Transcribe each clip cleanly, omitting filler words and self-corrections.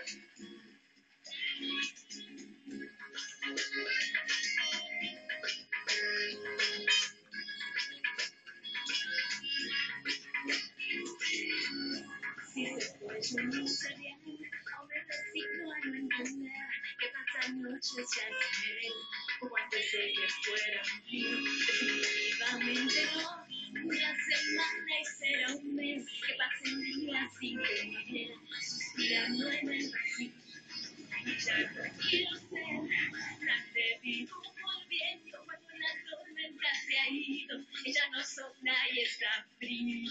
Si se puede no sé bien, aún me resigno a no entender que tantas noches ya esperé, como antes de que fuera un día. Definitivamente no, una semana y será un mes que pasen días sin que viviera, suspirando en el vacío. Ya no quiero ser tan débil como el viento cuando la tormenta se ha ido. Ella no sopla y está frío.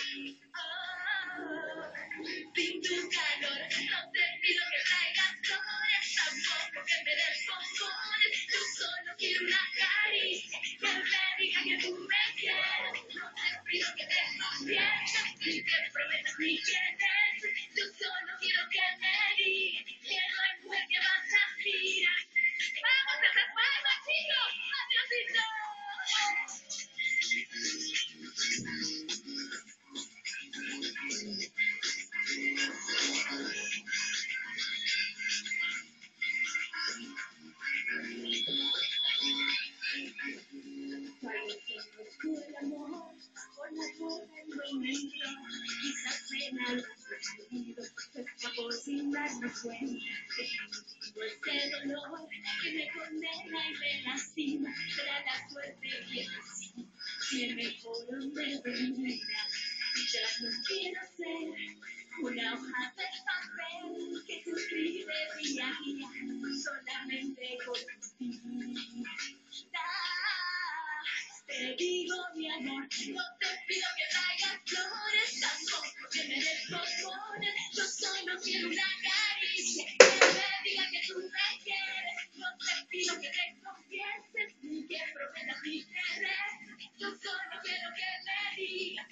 Sin tu calor, no te pido que traigas flores, tampoco que me des bombones. Yo solo quiero una caricia que me diga que tú me quieres. No te pido que te confieses, ni que prometas ni que des. Yo solo quiero que me digas que no hay mujer que vas a girar. ¡Vamos, esas palmas, chicos! ¡Adiósito! El amor, con la boca en momento, quizás en algo perdido, se escapó sin darnos cuenta. Ese dolor que me condena y me lastima, será la suerte y el destino, si el mejor hombre de mi vida. Ya no quiero ser una hoja de papel que se escribe día a día, solamente contigo. Te digo, mi amor, no te pido que traigas flores, tampoco que me des bombones. Yo solo quiero una caricia que me diga que tú me quieres. No te pido que te confieses, ni que prometas ni que des. Yo solo quiero que me digas